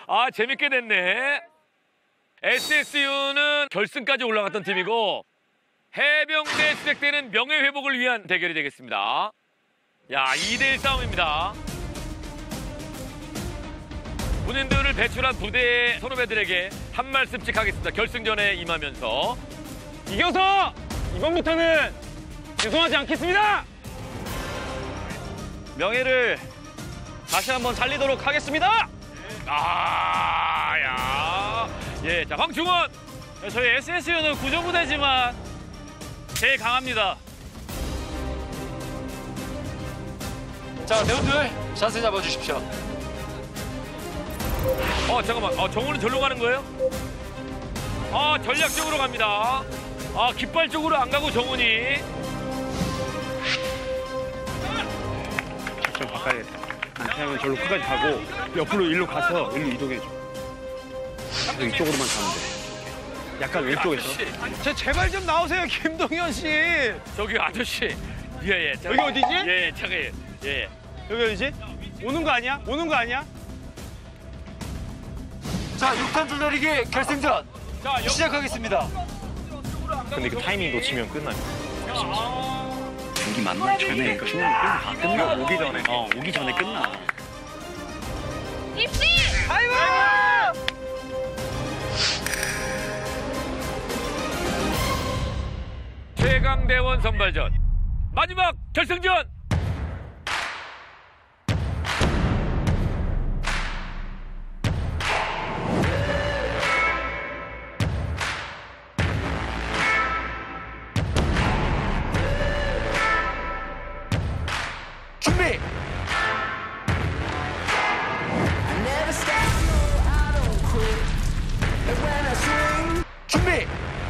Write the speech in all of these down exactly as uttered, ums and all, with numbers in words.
아, 재밌게 됐네. 에스에스유는 결승까지 올라갔던 팀이고 해병대 수색대는 명예회복을 위한 대결이 되겠습니다. 야, 이 대 일 싸움입니다. 본인들을 배출한 부대의 선후배들에게 한 말씀씩 하겠습니다. 결승전에 임하면서. 이겨서 이번부터는 죄송하지 않겠습니다. 명예를 다시 한번 살리도록 하겠습니다. 아, 야. 예, 자, 황충원. 저희 에스에스유는 구조부대지만 제일 강합니다. 자, 대원들 자세 잡아주십시오. 어, 잠깐만. 어, 정우는 절로 가는 거예요? 아, 전략적으로 갑니다. 아, 깃발 쪽으로 안 가고 정훈이. 좀 바꿔야겠다. 안태양은 절로 끝까지 가고 옆으로 일로 가서 일로 이동해줘. 계속 이쪽으로만 가면 돼. 약간 왼쪽에서. 제 제발 좀 나오세요, 김동현 씨. 저기 아저씨. 예, 예. 자, 여기 어디지? 예, 예, 잠깐. 예, 예. 여기 어디지? 오는 거 아니야? 오는 거 아니야? 자, 육 탄 줄내리기 결승전 자, 여... 시작하겠습니다. 근데 그 타이밍 놓치면 끝나요. 경기 만나기 전에 그 중간 끝나. 끝나. 오기 전에. 어, 오기 전에 끝나. 입시! 아이고! 최강대원 선발전. 마지막 결승전. 준비! 준비!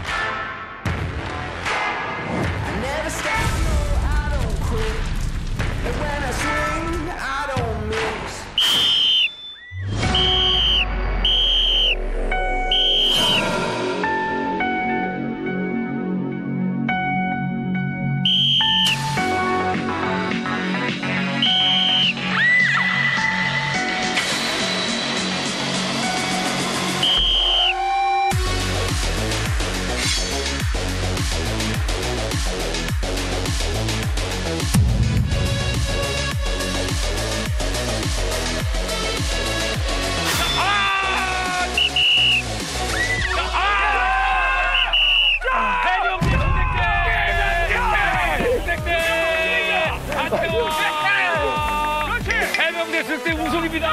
해병대 수색대 우승입니다.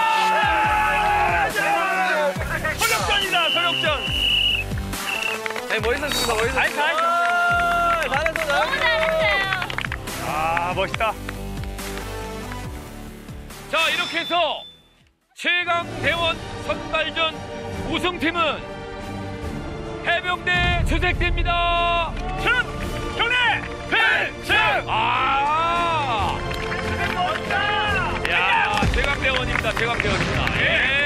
서력전이다, 서력전. 네, 멋있었습니다, 멋있었습니다. 아이, 잘. 잘했어, 너무 잘했어요. 아, 멋있다. 자, 이렇게 해서 최강대원 선발전 우승팀은 해병대 수색대입니다. 승! 경례! 필승! 아! 야, 최강대원입니다. 최강대원입니다. 예.